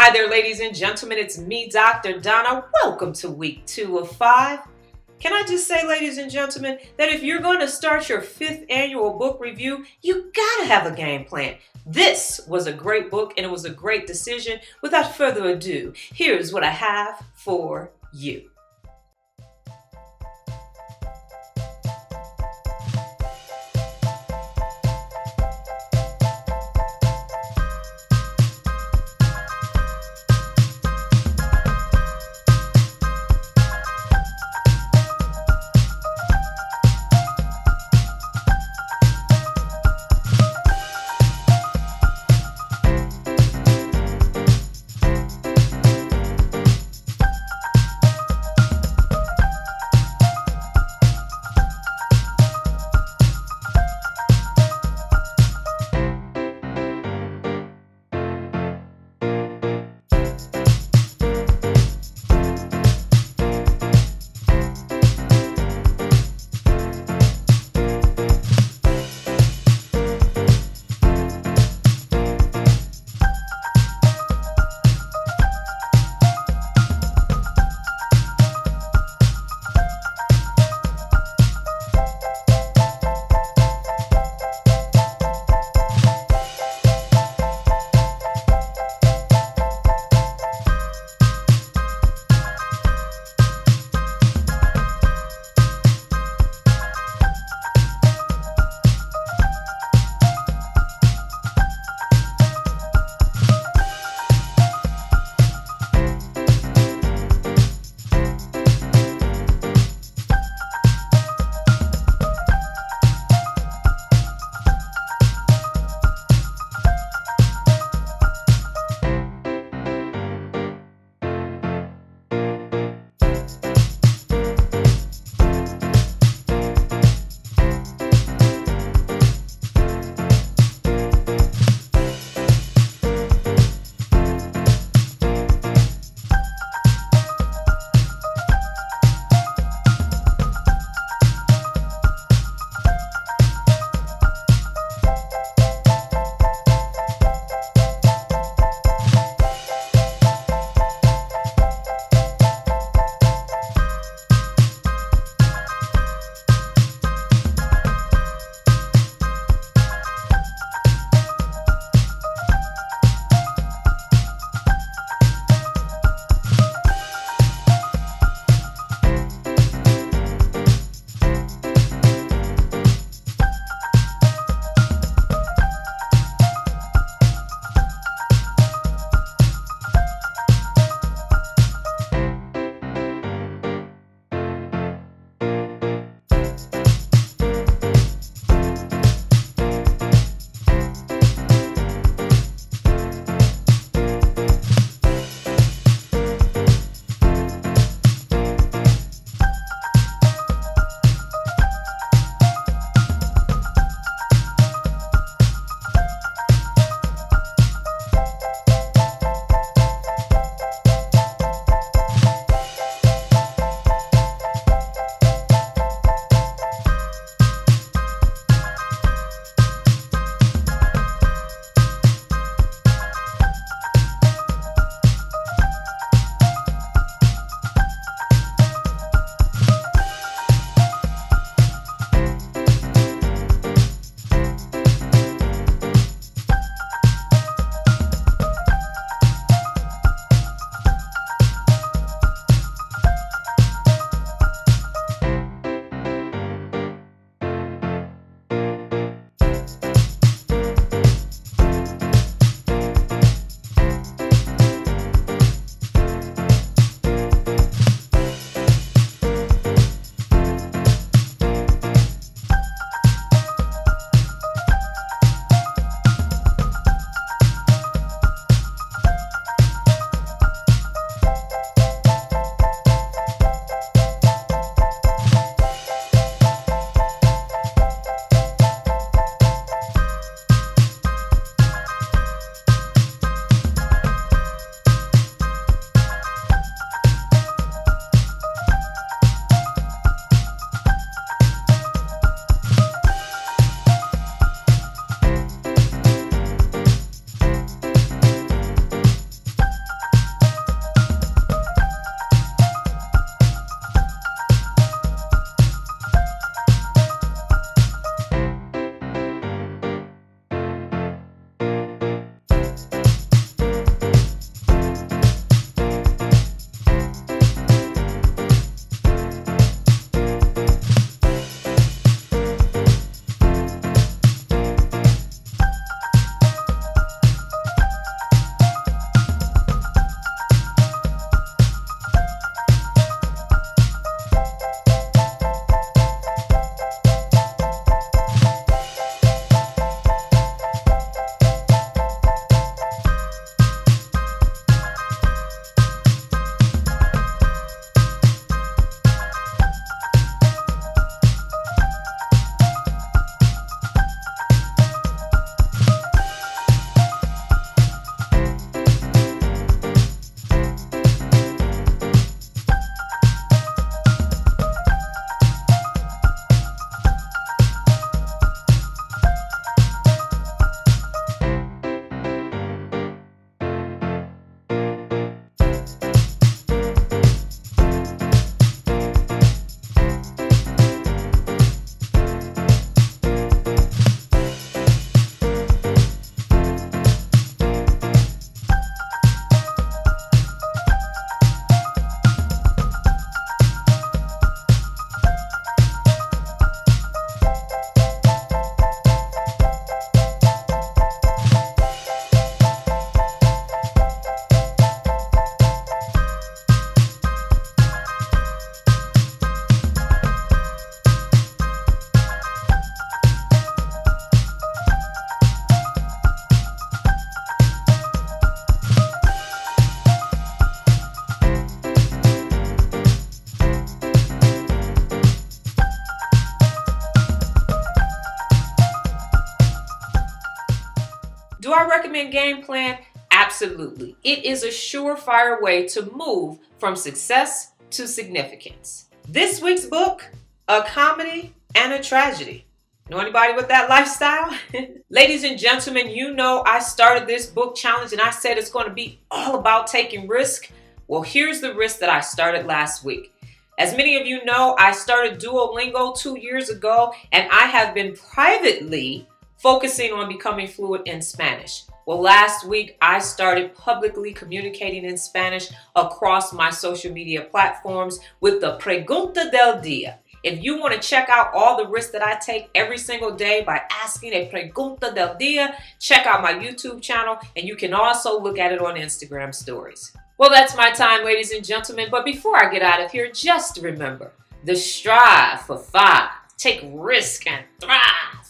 Hi there, ladies and gentlemen. It's me, Dr. Donna. Welcome to week 2 of 5. Can I just say, ladies and gentlemen, that if you're going to start your 5th annual book review, you gotta have a game plan. This was a great book and it was a great decision. Without further ado, here's what I have for you. Do I recommend Game Plan? Absolutely. It is a surefire way to move from success to significance. This week's book, a comedy and a tragedy. Know anybody with that lifestyle? Ladies and gentlemen, you know I started this book challenge and I said it's going to be all about taking risk. Well, here's the risk that I started last week. As many of you know, I started Duolingo 2 years ago, and I have been privately focusing on becoming fluent in Spanish. Well, last week, I started publicly communicating in Spanish across my social media platforms with the Pregunta del Día. If you want to check out all the risks that I take every single day by asking a Pregunta del Día, check out my YouTube channel, and you can also look at it on Instagram stories. Well, that's my time, ladies and gentlemen, but before I get out of here, just remember, the strive for 5, take risk and thrive.